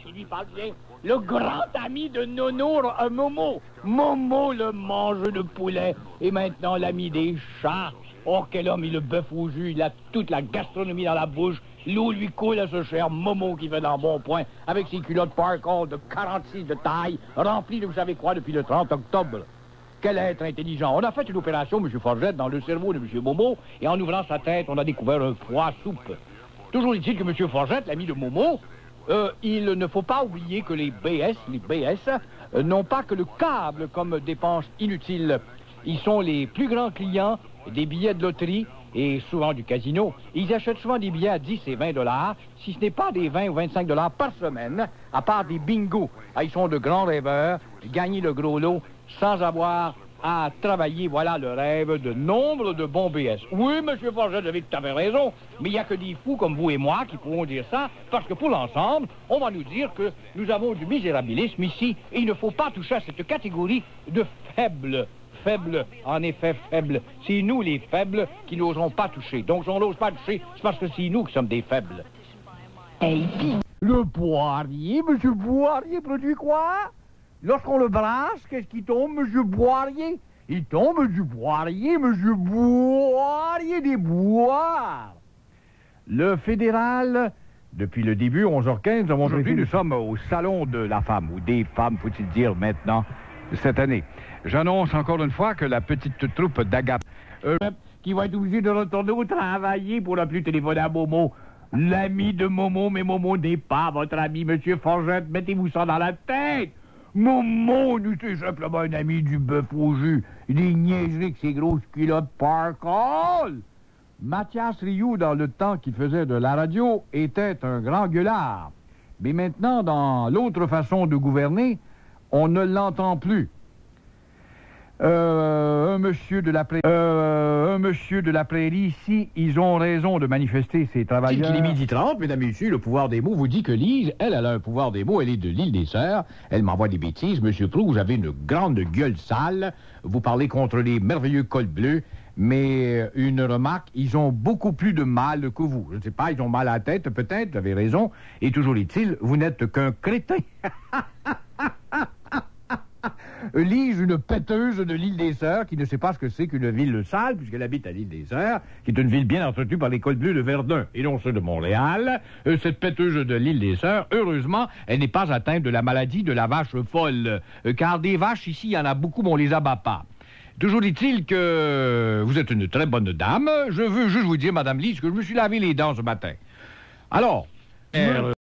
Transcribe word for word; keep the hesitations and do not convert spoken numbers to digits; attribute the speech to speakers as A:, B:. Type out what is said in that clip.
A: qui lui parle bien. Le grand ami de Nono, euh, Momo. Momo, le mangeur de poulet. Et maintenant, l'ami des chats. Oh, quel homme, il le bœuf au jus. Il a toute la gastronomie dans la bouche. L'eau lui coule à ce cher Momo qui fait dans bon point, avec ses culottes Parkall de quarante-six de taille, remplies de vous savez quoi depuis le trente octobre. Quel être intelligent. On a fait une opération, M. Forgette, dans le cerveau de M. Momo, et en ouvrant sa tête, on a découvert un foie soupe. Toujours est-il que M. Forgette, l'ami de Momo, euh, il ne faut pas oublier que les B S, les B S, euh, n'ont pas que le câble comme dépense inutile. Ils sont les plus grands clients des billets de loterie et souvent du casino. Ils achètent souvent des billets à dix et vingt dollars, si ce n'est pas des vingt ou vingt-cinq dollars par semaine, à part des bingos. Ah, ils sont de grands rêveurs, gagner le gros lot sans avoir à travailler. Voilà le rêve de nombre de bons B S. Oui, M. Forget, vous avez tout à fait raison, mais il n'y a que des fous comme vous et moi qui pourront dire ça, parce que pour l'ensemble, on va nous dire que nous avons du misérabilisme ici, et il ne faut pas toucher à cette catégorie de faibles. Faibles, en effet faibles. C'est nous, les faibles, qui n'oserons pas toucher. Donc, si on n'ose pas toucher, c'est parce que c'est nous qui sommes des faibles.
B: Hey, pis...
A: Le poirier, monsieur Poirier, produit quoi? Lorsqu'on le brasse, qu'est-ce qui tombe, monsieur Poirier? Il tombe du poirier, monsieur Poirier des boires. Le fédéral, depuis le début, onze heures quinze, avons aujourd'hui, nous sommes au salon de la femme, ou des femmes, faut-il dire maintenant, cette année. J'annonce encore une fois que la petite troupe d'Agap... Euh, qui va être obligée de retourner au travail pour ne plus téléphoner à Momo. L'ami de Momo, mais Momo n'est pas votre ami, monsieur Forgette. Mettez-vous ça dans la tête. Momo, nous, c'est simplement un ami du bœuf au jus. Des niaiseries avec ses grosses culottes Parkall. Mathias Rioux, dans le temps qu'il faisait de la radio, était un grand gueulard. Mais maintenant, dans l'autre façon de gouverner, on ne l'entend plus. Euh, un monsieur de la prairie, euh, un monsieur de la prairie, ici, ils ont raison de manifester, ces travailleurs.
C: Il est midi trente, mesdames et messieurs, le pouvoir des mots vous dit que Lise, elle, elle a un pouvoir des mots, elle est de l'île des Sœurs, elle m'envoie des bêtises. Monsieur Prou, vous avez une grande gueule sale, vous parlez contre les merveilleux cols bleus, mais une remarque, ils ont beaucoup plus de mal que vous. Je ne sais pas, ils ont mal à la tête, peut-être, vous avez raison, et toujours est-il, vous n'êtes qu'un crétin. Lise, une péteuse de l'île des Sœurs, qui ne sait pas ce que c'est qu'une ville sale, puisqu'elle habite à l'île des Sœurs, qui est une ville bien entretenue par les cols bleus de Verdun, et non ceux de Montréal. Euh, cette péteuse de l'île des Sœurs, heureusement, elle n'est pas atteinte de la maladie de la vache folle, euh, car des vaches, ici, il y en a beaucoup, mais on les abat pas. Toujours dit-il que vous êtes une très bonne dame. Je veux juste vous dire, Madame Lise, que je me suis lavé les dents ce matin. Alors... Euh...